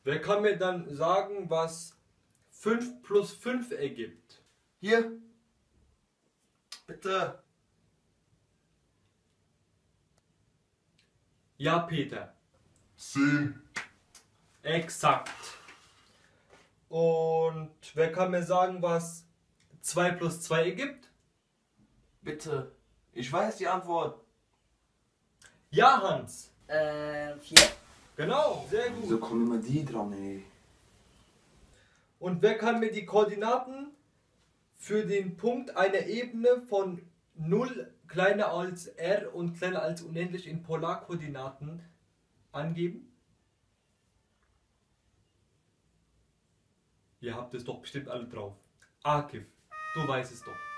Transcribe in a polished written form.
Wer kann mir dann sagen, was 5 plus 5 ergibt? Hier. Bitte. Ja, Peter. 10. Exakt. Und wer kann mir sagen, was 2 plus 2 ergibt? Bitte. Ich weiß die Antwort. Ja, Hans. 4. Genau, sehr Wieso gut. kommen immer die dran, ey? Und wer kann mir die Koordinaten für den Punkt einer Ebene von 0 kleiner als r und kleiner als unendlich in Polarkoordinaten angeben? Ihr habt es doch bestimmt alle drauf. Akif, du weißt es doch.